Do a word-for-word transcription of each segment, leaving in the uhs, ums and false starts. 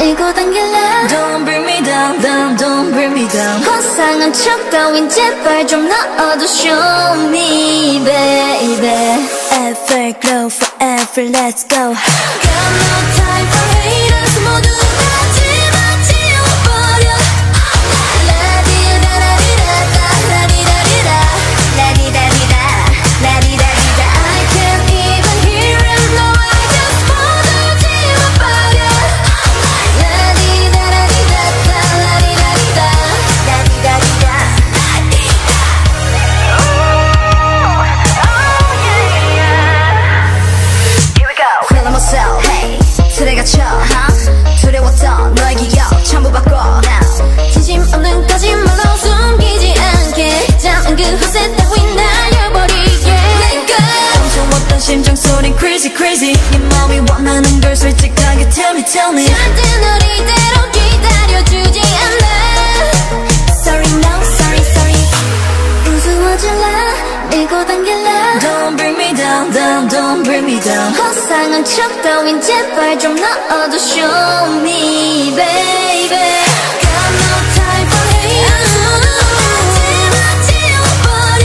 밀고 당길래 Don't bring me down, down, don't bring me down. 화상한 척 따윈 제발 좀 넣어도 show me baby. Everglow forever, let's go. Got no time for haters. 모두 다 집어치워버려. 라디다라디다다 라디다리다 라디다리다 라디다리다. I can't even hear him. No, I just 모두 지워버려. 라디다라디다다 라디다리다 라디다리다. Feeling myself, hey, 틀에 갇혀, huh? 두려웠던 너의 기억 전부 바꿔 now. 진심 없는 거짓말로 숨기지 않게 잠은 그 허세 따윈 날려버리게. Let go. 멈춰왔던 심장 소린 crazy crazy. 네 마음이 원하는 걸 솔직하게 tell me tell me. 절대 널 이대로 기다려주지 않아. Sorry no, sorry sorry. 우스워질래 밀고 당길래 Don't bring me down, down, don't bring me down. 화상한 척 따윈 제발 좀 넣어도 show me baby. Got no time for haters. 집어치워버려.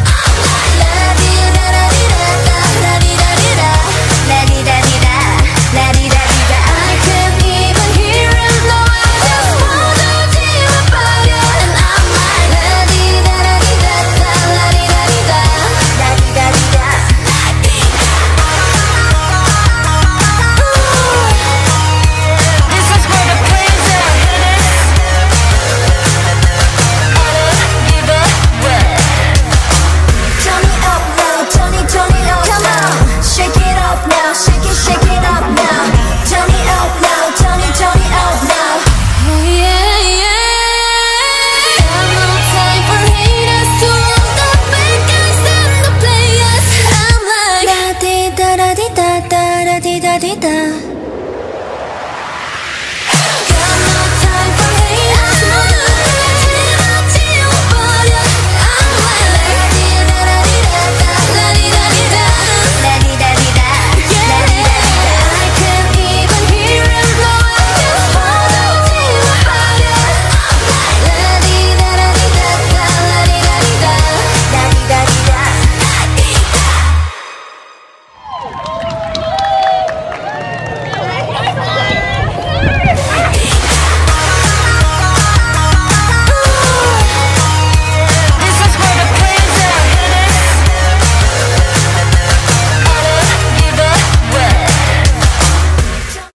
라디다라디다다 라디다리다 라디다리다 라디다리다. I can't even hear him. No, I just 모두 지워버려. And I'm like 라디다라디다다 라디다리다 라디다리다. This is where the players are headed. Give it away. Turn it up now, turn it, turn it up. Come on, shake it up now, shake it, shake it up now. Turn it up now, turn it, turn it up now. Oh yeah, yeah. Got no time for haters. To all the bad guys and the players, I'm like la di da da di da da da di da di da.